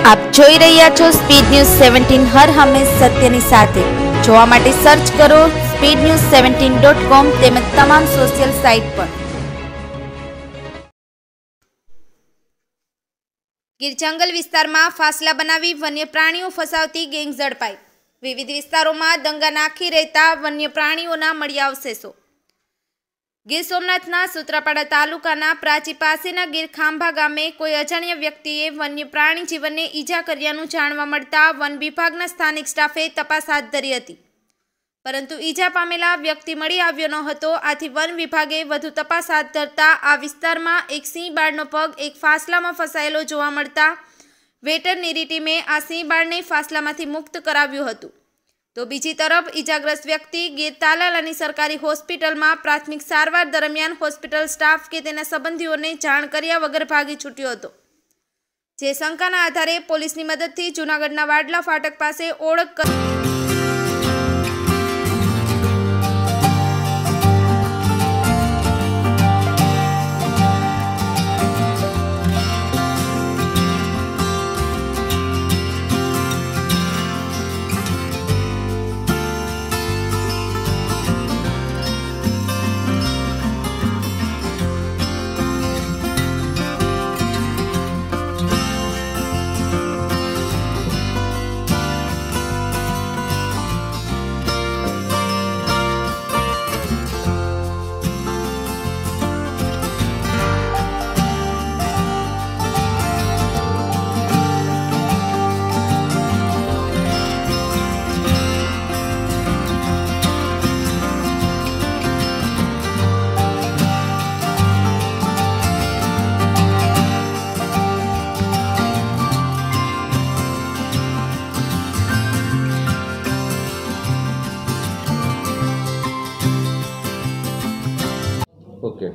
આપ જોઈ રહ્યા છો સ્પીડ ન્યૂઝ 17 હર હંમેશ સત્યની સાથે। જોવા માટે સર્ચ કરો speednews17.com તેમજ તમામ સોશિયલ સાઇટ પર। ગીર જંગલ વિસ્તારમાં ફાસલા બનાવી વન્ય પ્રાણીઓ ફસાવતી ગેંગ ઝડપાઈ। વિવિધ વિસ્તારોમાં દંગા નાખી રહેતા વન્ય પ્રાણીઓના મળ્યા અવશેષો। ગીર સોમનાથના સૂત્રાપાડા તાલુકાના પ્રાચી પાસેના ગીર ખાંભા ગામે કોઈ અજાણ્યા વ્યક્તિએ વન્ય પ્રાણી જીવનને ઈજા કર્યાનું જાણવા મળતા વન વિભાગના સ્થાનિક સ્ટાફે તપાસ હાથ ધરી હતી, પરંતુ ઈજા પામેલા વ્યક્તિ મળી આવ્યો ન હતો। આથી વન વિભાગે વધુ તપાસ હાથ ધરતા આ વિસ્તારમાં એક સિંહ બાળનો પગ એક ફાસલામાં ફસાયેલો જોવા મળતા વેટરનરી ટીમે આ સિંહ બાળને ફાસલામાંથી મુક્ત કરાવ્યું હતું। તો બીજી તરફ ઈજાગ્રસ્ત વ્યક્તિ ગીર તાલાલાની સરકારી હોસ્પિટલમાં પ્રાથમિક સારવાર દરમિયાન હોસ્પિટલ સ્ટાફ કે તેના સંબંધીઓને જાણ કર્યા વગર ભાગી છૂટ્યો હતો, જે શંકાના આધારે પોલીસની મદદથી જૂનાગઢના વાડલા ફાટક પાસે ઓળખ ओके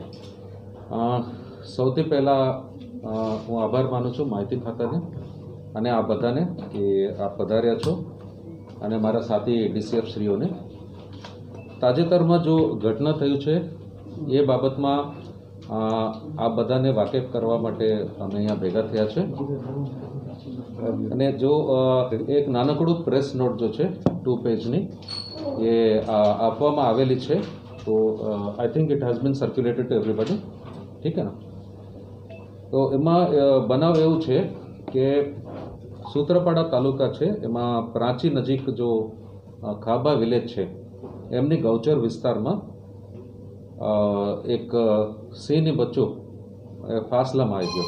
સૌથી પહેલાં હું આભાર માનું છું માહિતી ખાતાને અને આ બધાને કે આપ પધાર્યા છો અને મારા સાથી ડીસીએફ શ્રીઓને। તાજેતરમાં જો ઘટના થયું છે એ બાબતમાં આ બધાને વાકેફ કરવા માટે અમે અહીંયા ભેગા થયા છે અને જો એક નાનકડું પ્રેસ નોટ જો છે 2 પેજની એ આપવામાં આવેલી છે, तो I think it has been circulated to everybody, ठीक है ना। तो एमा बनाव एवं है कि सूत्रपाड़ा तालुका है एमा प्राची नजीक जो खाबा विलेज है एमनी गौचर विस्तार में एक सिंह बच्चो फासला में आई गयो,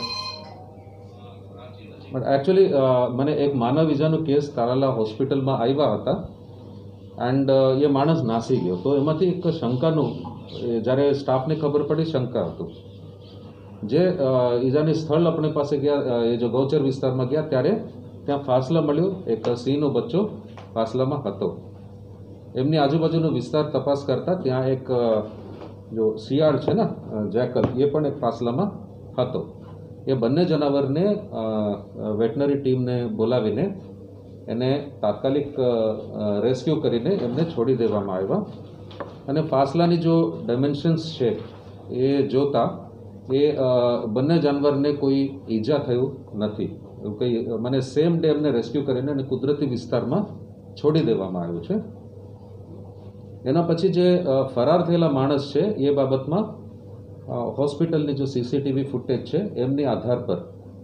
बट एक्चुअली मैंने एक मानव ईजानो केस तालाला हॉस्पिटल में आव्या हता एंड ये माणस नासी गयो। तो एमांथी एक शंकानु ज्यारे स्टाफने खबर पड़ी शंका हतुं जे ईजानी स्थल अपने पासे गया ये जो गौचर विस्तार में गया त्यारे त्यां फासला मळ्यो एक सिंहनो बच्चो फासलामां हतो। एमनी आजुबाजुनो विस्तार तपास करता त्यां एक जो शियाळ छे ने जैकल ये पण एक फासलामां हतो। ए बंने जनावरने वेटनरी टीमने बोलावीने એને તાત્કાલિક રેસ્ક્યુ કરીને એમને છોડી દેવામાં આવ્યા અને ફાસલાની જો ડાયમેન્શન્સ છે એ જોતા એ બંને જાનવરને કોઈ ઈજા થયું નથી, કંઈ મને સેમ ડે એમને રેસ્ક્યુ કરીને અને કુદરતી વિસ્તારમાં છોડી દેવામાં આવ્યું છે। એના પછી જે ફરાર થયેલા માણસ છે એ બાબતમાં હોસ્પિટલની जो सीसीटीवी फूटेज છે એમની આધાર પર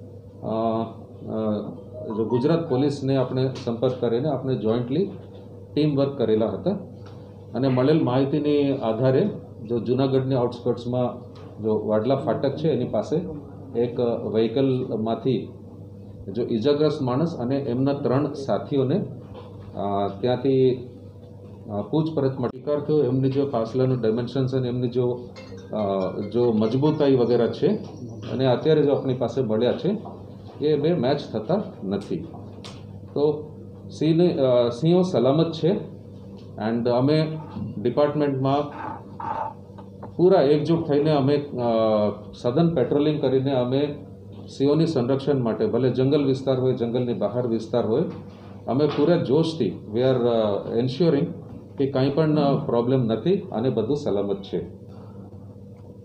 जो गुजरात पुलिस ने अपने संपर्क करीने अपने जॉइंटली टीम वर्क करेला हता अने मळेल माहितीनी आधारे जो जूनागढ़नी आउटस्कर्ट्स में जो वाडला फाटक है एनी पासे एक व्हीकल मांथी जो इजाग्रस्त माणस अने एमना 3 साथीओने त्यांथी पूछपरछ मटिकार थयो। एमनी जो फासलानो डायमेन्शन्स अने एमनी जो मजबूताई वगैरह है अने अत्यारे जो अपनी पासे मळ्या छे ये बे मैच थता नहीं। तो सिंहो सलामत है एंड अमे डिपार्टमेंट में पूरा एकजूट थईने अमे सघन पेट्रोलिंग करीने अमे सिंहोनी संरक्षण माटे भले जंगल विस्तार होय जंगलनी बहार विस्तार होय अमे पूरा जोशथी वी आर एन्श्योरिंग कि कंई पण प्रॉब्लम नथी अने बधुं सलामत छे।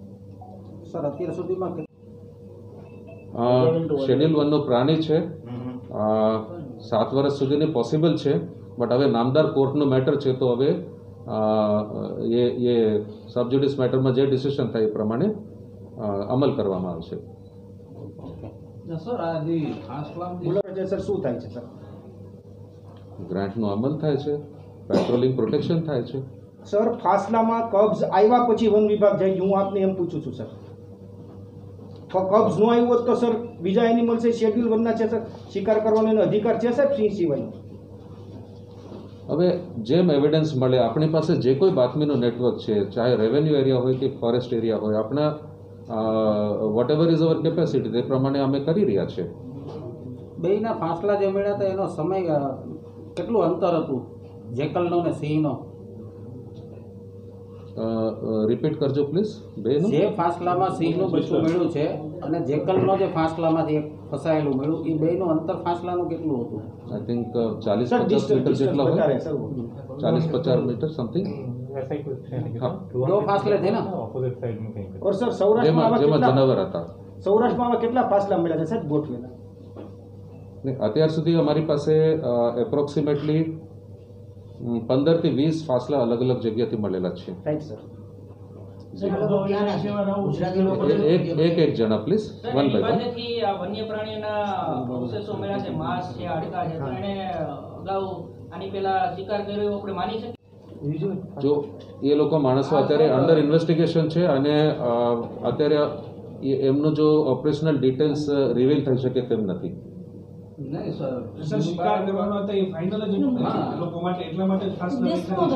सर अत्यार सुधीमां शेड्यूल 1 नो प्राणी है 7 વર્ષ સુધીની પોસિબલ છે, બટ હવે નામદાર કોર્ટનું મેટર છે, તો હવે એ સબજુડિસ મેટરમાં જે ડિસિઝન થાય એ પ્રમાણે અમલ કરવામાં આવશે. સર શું થાય છે સર? ગ્રાન્ટનો અમલ થાય છે, પેટ્રોલિંગ પ્રોટેક્શન થાય છે. સર ફાસલામાં કબ્જ આવ્યા પછી વન વિભાગ જાય, હું આપને એમ પૂછું છું સર. કબ્જ ન આવ્યો હોત તો સર બીજા એનિમલ્સ શેડ્યુલ વનના છે સર, શિકાર કરવાનો એનો અધિકાર છે સાહેબ સિંહ સિવાય. હવે જેમ એવિડન્સ મળે, આપણી પાસે જે કોઈ બાતમીનું નેટવર્ક છે, ચાહે રેવન્યુ એરિયા હોય કે ફોરેસ્ટ એરિયા હોય, આપણા whatever is our capacity તે પ્રમાણે અમે કરી રહ્યા છીએ. બેયના ફાસલા જે મળ્યા હતા એનો સમય કેટલું અંતર હતું, જેકલનો ને સિંહનો? રિપીટ કરજો પ્લીઝ. બેનું જે ફાસલામાં સિંહનું બચ્ચું મળ્યું છે અને જેકલનો જે ફાસલામાંથી એક ફસાયેલું મળ્યું, એ બેયનું અંતર ફાસલાનું કેટલું હતું? આઈ થિંક 40-50 મીટર જેટલા હોય, 40-50 મીટર સમથિંગ. दो फासले थे ना. और सर सौराष्ट्र જેમાં જનાવર હતા. સૌરાષ્ટ્રમાં કેટલા ફાસલા મળ્યા છે સાહેબ ગોઠવેલા? અત્યાર સુધી અમારી પાસે એપ્રોક્સિમેટલી 15 થી 20 ફાસલા અલગ અલગ જગ્યાથી મળેલા છે. Right sir. એક જણા પ્લીઝ, વન બાય વન. વન્ય પ્રાણીઓના અવશેષો મળ્યા છે, માંસ છે, હાડકા છે, તો એને અગાઉ આની પહેલા શિકાર કર્યો આપણે માની શકીએ? જો એ લોકો માણસો અત્યારે અંડર ઇન્વેસ્ટિગેશન છે અને અત્યારે એમનું જો ઓપરેશનલ ડિટેલ્સ રિવીલ થઈ શકે તેમ નથી. નહીં સર, શિકાર કરવાનો હતો એ ફાઇનલ જ લોકો માટે, એટલા માટે ખાસ નહીં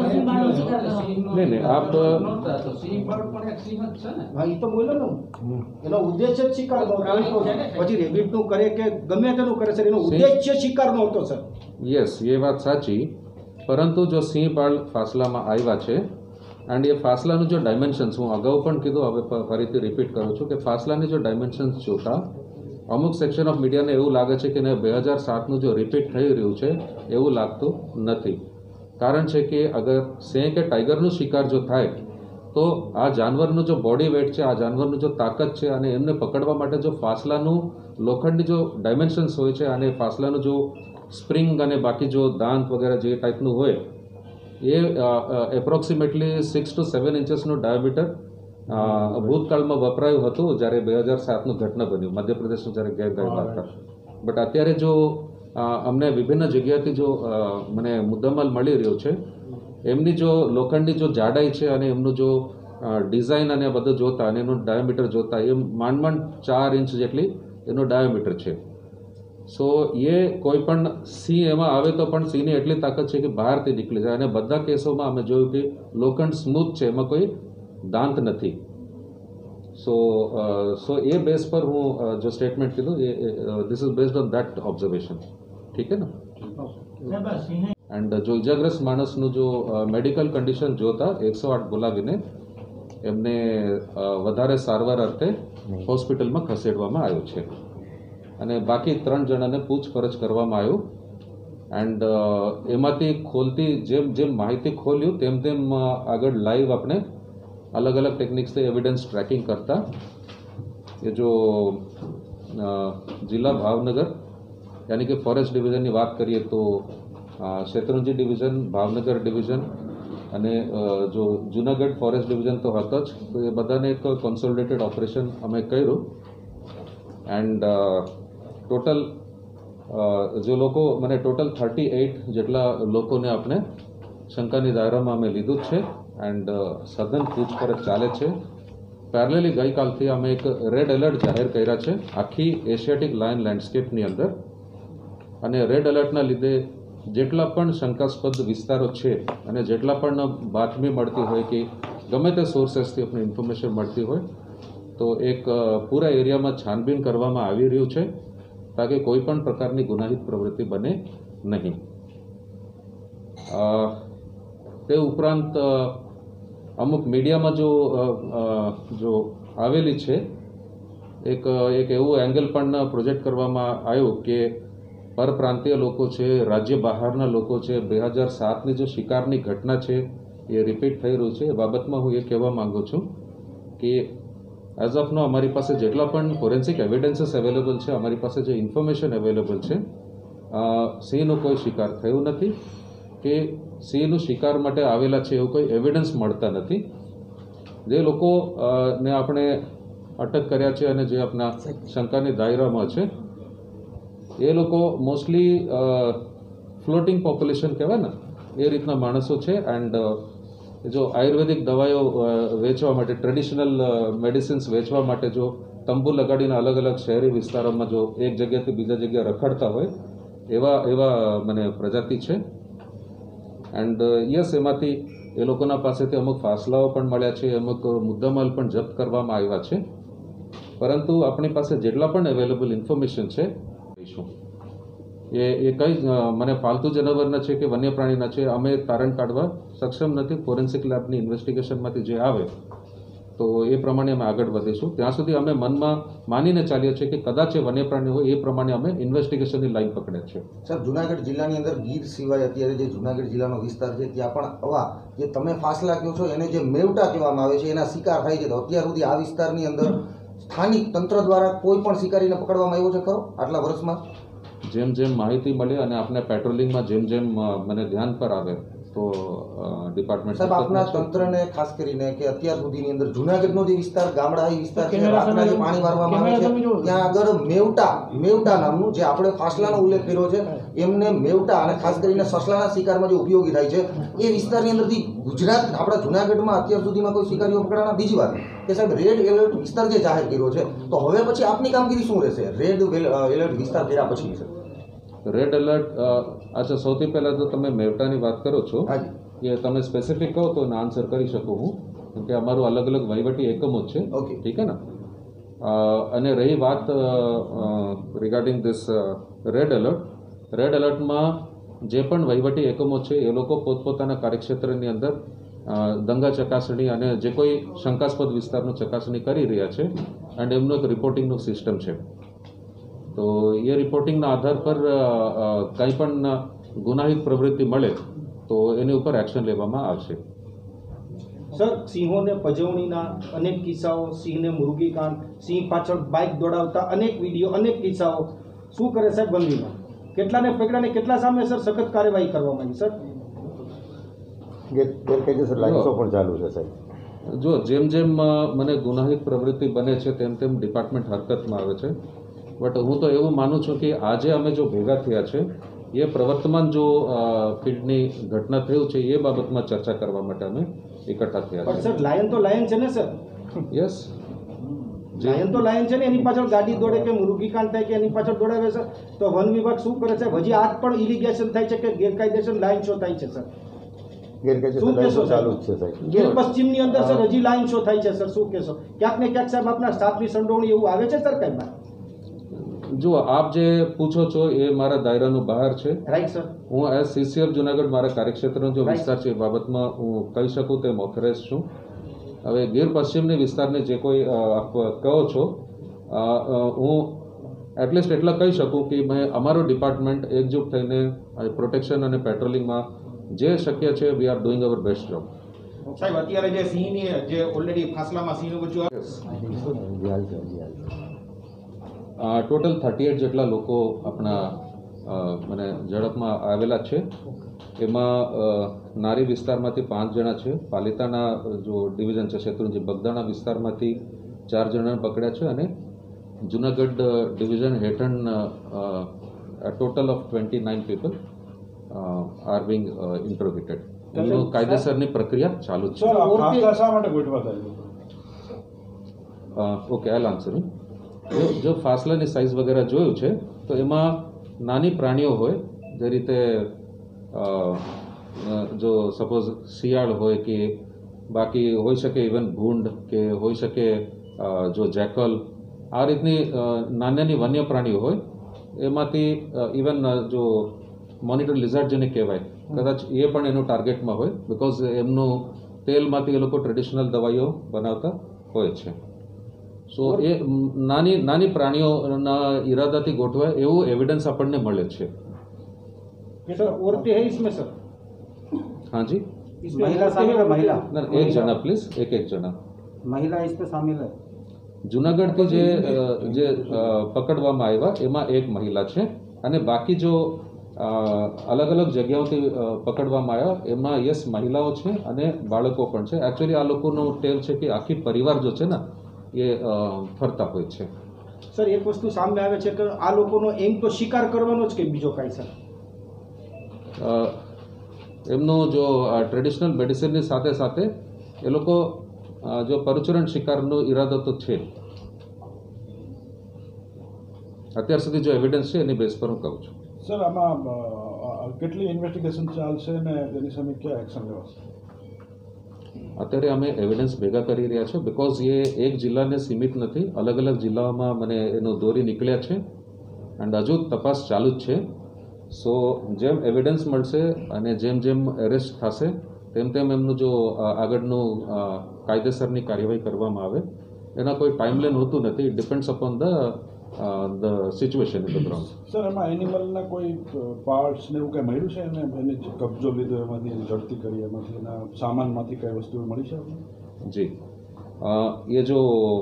આપ સિંહ પણ એક સિંહ જ છે ને. હા, એ તો બોલ્યો ને, એનો ઉદ્દેશ્ય જ શિકારનો હતો. પછી રેબિટનું કરે કે ગમે તેનું કરે સર, એનો ઉદ્દેશ્ય શિકારનો હતો સર. યસ, એ વાત સાચી, પરંતુ જો સિંહ બાળ ફાસલામાં આવ્યા છે એન્ડ એ ફાસલાનું જો ડાયમેન્શન્સ, હું અગાઉ પણ કીધું, હવે ફરીથી રિપીટ કરું છું કે ફાસલાની જો ડાયમેન્શન્સ જોતા અમુક સેક્શન ઓફ મીડિયાને એવું લાગે છે કે 2007નું જો રિપીટ થઈ રહ્યું છે એવું લાગતું નથી. કારણ છે કે અગર સિંહ કે ટાઈગરનું શિકાર જો થાય તો આ જાનવરનું જો બોડી વેટ છે, આ જાનવરનું જો તાકાત છે, અને એમને પકડવા માટે જો ફાસલાનું લોખંડની જો ડાયમેન્શન્સ હોય છે અને ફાસલાનું જો સ્પ્રિંગ અને બાકી જો દાંત વગેરે જે ટાઈપનું હોય, એ એપ્રોક્સિમેટલી 6 to 7 ઇંચીસનું ડાયામીટર ભૂતકાળમાં વપરાયું હતું જ્યારે 2007નું ઘટના બન્યું મધ્યપ્રદેશનું જ્યારે ગેર ગયેલા હતા. બટ અત્યારે જો અમને વિભિન્ન જગ્યાથી જો મને મુદ્દામાલ મળી રહ્યો છે, એમની જો લોખંડની જો જાડાઈ છે અને એમનું જો ડિઝાઇન અને બધું જોતા અને એનું ડાયામીટર જોતા એ માંડ 4 ઇંચ જેટલી એનું ડાયામીટર છે. સો એ કોઈ પણ સિંહ એમાં આવે તો પણ સિંહની એટલી તાકાત છે કે બહારથી નીકળી જાય, અને બધા કેસોમાં અમે જોયું કે લોખંડ સ્મૂથ છે, એમાં કોઈ દાંત નથી. સો એ બેઝ પર હું જો સ્ટેટમેન્ટ કીધું, this is based on that observation. ઠીક હે ને? એન્ડ જો ઇજાગ્રસ્ત માણસનું જો મેડિકલ કન્ડિશન જોતા 108 બોલાવીને એમને વધારે સારવાર અર્થે હોસ્પિટલમાં ખસેડવામાં આવ્યો છે, અને બાકી 3 જણાને પૂછપરછ કરવામાં આવ્યું. એન્ડ એમાંથી ખોલતી જેમ માહિતી ખોલ્યું તેમ આગળ લાઈવ આપણે અલગ અલગ ટેકનિક્સથી એવિડન્સ ટ્રેકિંગ કરતા એ જો જિલ્લા ભાવનગર યાની કે ફોરેસ્ટ ડિવિઝનની વાત કરીએ તો શેત્રુંજી ડિવિઝન, ભાવનગર ડિવિઝન અને જો જુનાગઢ ફોરેસ્ટ ડિવિઝન તો હતા જ, તો એ બધાને એક કોન્સોલિડેટેડ ઓપરેશન અમે કર્યું. એન્ડ ટોટલ જે લોકો મને ટોટલ 38 જેટલા લોકોને આપણે શંકાની દાયરામાં અમે લીધું જ છે. એન્ડ સઘન પૂછપરછ ચાલે છે. પેરેલલી ગઈકાલથી અમે એક રેડ એલર્ટ જાહેર કર્યા છે આખી એશિયાટિક લાયન લેન્ડસ્કેપની અંદર, અને રેડ એલર્ટના લીધે જેટલા પણ શંકાસ્પદ વિસ્તારો છે અને જેટલા પણ બાતમી મળતી હોય કે ગમે તે સોર્સેસથી આપણે ઇન્ફોર્મેશન મળતી હોય તો એક પૂરા એરિયામાં છાનબીન કરવામાં આવી રહ્યું છે તાકે કોઈ પણ પ્રકારની ગુનાહિત પ્રવૃત્તિ બને નહીં. તે ઉપરાંત અમુક મીડિયામાં જો આવેલી છે એક એવું એંગલ પણ પ્રોજેક્ટ કરવામાં આવ્યું કે પરપ્રાંતીય લોકો છે, રાજ્ય બહારના લોકો છે, 2007ની જો શિકારની ઘટના છે એ રિપીટ થઈ રહ્યું છે. એ બાબતમાં હું એ કહેવા માંગુ છું કે એઝ ઓફ નો અમારી પાસે જેટલા પણ ફોરેન્સિક એવિડન્સીસ અવેલેબલ છે, અમારી પાસે જે ઇન્ફોર્મેશન અવેલેબલ છે સિંહનો કોઈ શિકાર થયો નથી કે સિંહનું શિકાર માટે આવેલા છે એવું કોઈ એવિડન્સ મળતા નથી. જે લોકો ને આપણે અટક કર્યા છે અને જે આપણા શંકાની દાયરામાં છે એ લોકો મોસ્ટલી ફ્લોટિંગ પોપ્યુલેશન કહેવાય ને એ રીતના માણસો છે. એન્ડ જો આયુર્વેદિક દવાઓ વેચવા માટે, ટ્રેડિશનલ મેડિસિન્સ વેચવા માટે જો તંબુ લગાડીને અલગ અલગ શહેરી વિસ્તારોમાં જો એક જગ્યાથી બીજા જગ્યાએ રખડતા હોય એવા મને પ્રજાતિ છે. એન્ડ યસ, એમાંથી એ લોકોના પાસેથી અમુક ફાસલાઓ પણ મળ્યા છે, અમુક મુદ્દામાલ પણ જપ્ત કરવામાં આવ્યા છે. પરંતુ આપણી પાસે જેટલા પણ અવેલેબલ ઇન્ફોર્મેશન છે એ કંઈ મને પાલતુ જાનવરના છે કે વન્ય પ્રાણીના છે અમે તારણ કાઢવા સક્ષમ નથી. ફોરેન્સિક લેબની ઇન્વેસ્ટિગેશનમાંથી જે આવે તો એ પ્રમાણે અમે આગળ વધીશું. ત્યાં સુધી અમે મનમાં માનીને ચાલીએ છીએ કે કદાચ એ વન્ય પ્રાણી હોય એ પ્રમાણે અમે ઇન્વેસ્ટિગેશનની લાઈન પકડે છે. સર, જુનાગઢ જિલ્લાની અંદર ગીર સિવાય અત્યારે જે જુનાગઢ જિલ્લાનો વિસ્તાર છે ત્યાં પણ આવા જે તમે ફાસલા કહો છો એને જે મેવટા કહેવામાં આવે છે એના શિકાર થાય છે. તો અત્યાર સુધી આ વિસ્તારની અંદર સ્થાનિક તંત્ર દ્વારા કોઈ પણ શિકારીને પકડવામાં આવ્યો છે ખરો આટલા વર્ષમાં? જેમ જેમ માહિતી મળે અને આપણે પેટ્રોલિંગમાં જેમ જેમ મને ધ્યાન પર આવે તો ડિપાર્ટમેન્ટ સાહેબ આપના તંત્રને ખાસ કરીને કે અત્યાર સુધીની અંદર જુનાગઢનો જે વિસ્તાર ગામડાઈ વિસ્તાર છે, રાતના જે પાણી વારવામાં આવે છે ત્યાં આગળ મેવટા નામનું જે આપણે ફાસલાનો ઉલ્લેખ કર્યો છે એમને મેવટા અને ખાસ કરીને સસલાના શિકારમાં જે ઉપયોગી થાય છે એ વિસ્તારની અંદરથી ગુજરાત આપણા જુનાગઢમાં અત્યાર સુધીમાં કોઈ શિકારીઓ પકડાના. બીજી વાત કે સાહેબ રેડ એલર્ટ વિસ્તાર જે જાહેર કર્યો છે તો હવે પછી આપની કામગીરી શું રહેશે રેડ એલર્ટ વિસ્તાર કર્યા પછી? રેડ એલર્ટ, અચ્છા, સૌથી પહેલાં તો તમે મેવટાની વાત કરો છો કે તમે સ્પેસિફિક કહો તો એનો આન્સર કરી શકું હું, કેમ કે અમારું અલગ અલગ વહીવટી એકમો જ છે. ઠીક હે ને. અને રહી વાત રિગાર્ડિંગ ધીસ રેડ એલર્ટમાં જે પણ વહીવટી એકમો છે એ લોકો પોતપોતાના કાર્યક્ષેત્રની અંદર દંગા ચકાસણી અને જે કોઈ શંકાસ્પદ વિસ્તારનું ચકાસણી કરી રહ્યા છે. એન્ડ એમનું એક રિપોર્ટિંગનું સિસ્ટમ છે. તો એ રિપોર્ટિંગના આધાર પર કંઈ પણ ગુનાહિત પ્રવૃત્તિ મળે તો એની ઉપર એક્શન લેવામાં આવશે. સર, સિંહોને પજવણીના અનેક કિસ્સાઓ, સિંહને મુરગીકાંડ, સિંહ પાછળ બાઇક દોડાવતા અનેક વિડીયો, અનેક કિસ્સાઓ શું કરે સાહેબ વન વિભાગ? કેટલાને પકડાને કેટલા સામે સર સખત કાર્યવાહી કરવામાં આવી? સર, ગેરકાયદેસર લાઇન્સો પણ ચાલુ છે સાહેબ. જો જેમ જેમ મને ગુનાહિત પ્રવૃત્તિ બને છે તેમ તેમ ડિપાર્ટમેન્ટ હરકતમાં આવે છે. બટ હું તો એવું માનું છું કે આજે અમે જો ભેગા થયા છે એ પ્રવર્તમાન જો ફિલ્ડની ઘટના થયું છે એ બાબતમાં ચર્ચા કરવા માટે અમે એકઠા થયા પણ છે. સર લાયન તો લાયન છે ને સર? યસ, લાયન તો લાયન છે ને, એની પાછળ ગાડી દોડે કે મુરગીકાંડ થાય કે એની પાછળ દોડાવે સર તો વન વિભાગ શું કરે છે? હજી આજ પણ ઇલિગેશન થાય છે કે ગેરકાયદેસર લાયન શો થાય છે સર? ગીર પશ્ચિમની અંદર સર હજી લાયન શો થાય છે સર, શું કહેશો? ક્યાંક ને ક્યાંક સાહેબ આપના સ્ટાફની સંડોવણી એવું આવે છે સર કઈ? જુઓ, આપ જે પૂછો છો એ મારા દાયરાનું બહાર છે. Right sir. હું એઝ સીસીએફ જુનાગઢ મારા કાર્યક્ષેત્રનો જો વિસ્તાર છે એ બાબતમાં હું કહી શકું તેમ ઓથોરાઇઝ છું. હવે ગીર પશ્ચિમની વિસ્તારને જે કોઈ આપ કહો છો, હું એટલીસ્ટ એટલા કહી શકું કે મેં અમારું ડિપાર્ટમેન્ટ એકજૂટ થઈને પ્રોટેક્શન અને પેટ્રોલિંગમાં જે શક્ય છે we are doing our best job. સાહેબ, અત્યારે જે સિંહની જે ઓલરેડી ફાસલામાં સિંહનું બચ્ચું ટોટલ 38 જેટલા લોકો આપણા મને ઝડપમાં આવેલા છે. એમાં નારી વિસ્તારમાંથી 5 જણા છે, પાલિતાના જો ડિવિઝન છે શેત્રુંજી બગદાણા વિસ્તારમાંથી 4 જણાને પકડ્યા છે અને જુનાગઢ ડિવિઝન હેઠળ total of 29 people are being interrogated. એમનું કાયદેસરની પ્રક્રિયા ચાલુ જ છે. Okay, I answer. જો ફાસલાની સાઇઝ વગેરે જોયું છે તો એમાં નાની પ્રાણીઓ હોય, જે રીતે જો સપોઝ શિયાળ હોય કે બાકી હોઈ શકે ઇવન ભૂંડ કે હોઈ શકે જો જેકલ, આ રીતની નાની વન્ય પ્રાણીઓ હોય. એમાંથી ઇવન જો મોનિટર લિઝાર્ડ જેને કહેવાય કદાચ એ પણ એનું ટાર્ગેટમાં હોય, બિકોઝ એમનું તેલમાંથી એ લોકો ટ્રેડિશનલ દવાઈઓ બનાવતા હોય છે. સો એ નાની પ્રાણીઓના ઈરાદાથી ગોઠવાય એવું એવિડન્સ આપણને મળે છે. सर औरतें है इसमें सर? हाँ जी, महिला शामिल है? महिला एक जना प्लीज, एक जना महिला इसमें शामिल है? જુનાગઢથી જે પકડવામાં આવ્યા એમાં એક મહિલા છે અને બાકી જો અલગ અલગ જગ્યાઓથી પકડવામાં આવ્યા એમાં યસ મહિલાઓ છે અને બાળકો પણ છે. એકચ્યુઅલી આ લોકોનો ટેવ છે કે આખી પરિવાર જો છે ને એ ફરતા હોય છે. સર એક વસ્તુ સામે આવે છે કે આ લોકોનો એમ તો શિકાર કરવાનો જ કે બીજો કાંઈ સર? એમનો જો ટ્રેડિશનલ મેડિસિનની સાથે સાથે એ લોકો જો પરચુરણ શિકારનો ઈરાદો તો છે. અત્યાર સુધી જો એવિડન્સ છે એની બેઝ પર હું કહું છું. સર આમાં કેટલી ઇન્વેસ્ટિગેશન ચાલશે ને એની સામે ક્યાં એક્શન લેવાશે? અત્યારે અમે એવિડન્સ ભેગા કરી રહ્યા છે બિકોઝ એ એક જિલ્લાને સીમિત નથી, અલગ અલગ જિલ્લાઓમાં મને એનો દોરી નીકળ્યા છે એન્ડ હજુ તપાસ ચાલુ જ છે. સો જેમ એવિડન્સ મળશે અને જેમ જેમ એરેસ્ટ થશે તેમ તેમ એમનું જો આગળનું કાયદેસરની કાર્યવાહી કરવામાં આવે. એના કોઈ ટાઈમલાઈન હોતું નથી. It depends upon the situation in the ground. Sir એમાં એનિમલના કોઈ પાર્ટ્સ ને એવું કંઈ મળ્યું છે અને એને કબજો લીધો એમાંથી ઝડપી કરી એમાંથી એના સામાનમાંથી કઈ વસ્તુઓ મળી છે? જી એ જો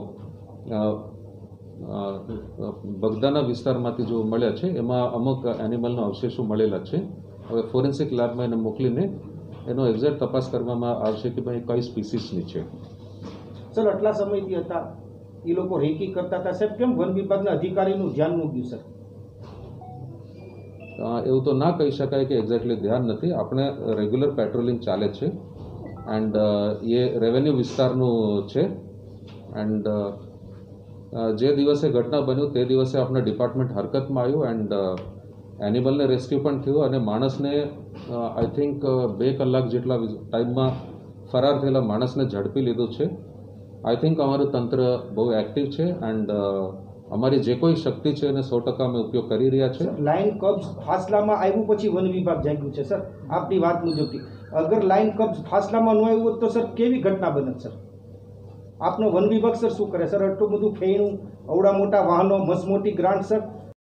બગદાના વિસ્તારમાંથી જો મળ્યા છે એમાં અમુક એનિમલના અવશેષો મળેલા છે. હવે ફોરેન્સિક લેબમાં એને મોકલીને એનો એક્ઝેક્ટ તપાસ કરવામાં આવશે કે ભાઈ કઈ સ્પીસીસની છે. સર આટલા સમયથી હતા એ લોકો રેકી કરતા હતા સાહેબ, કેમ વન વિભાગના અધિકારીનું ધ્યાન ન ગયું સર? એવું તો ના કહી શકાય કે એક્ઝેક્ટલી ધ્યાન નથી. આપણે રેગ્યુલર પેટ્રોલિંગ ચાલે છે એન્ડ એ રેવન્યુ વિસ્તારનું છે એન્ડ જે દિવસે ઘટના બન્યું તે દિવસે આપણા ડિપાર્ટમેન્ટ હરકતમાં આવ્યું એન્ડ એનિમલને રેસ્ક્યુ પણ થયું અને માણસને આઈ થિંક 2 કલાક જેટલા ટાઈમમાં ફરાર થયેલા માણસને ઝડપી લીધું છે. આઈ થિંક અમારું તંત્ર બહુ એક્ટિવ છે એન્ડ અમારી જે કોઈ શક્તિ છે એને 100% અમે ઉપયોગ કરી રહ્યા છે. લાઇન કબ્જ ફાસલામાં આવ્યું પછી વન વિભાગ જાગ્યું છે સર આપની વાત મુજબથી. અગર લાઇન કબ્જ ફાસલામાં ન આવ્યું હોત તો સર કેવી ઘટના બનત સર? આપનો વન વિભાગ સર શું કરે સર? આટલું બધું ફેણું, અવડા મોટા વાહનો, મસમોટી ગ્રાન્ટ સર,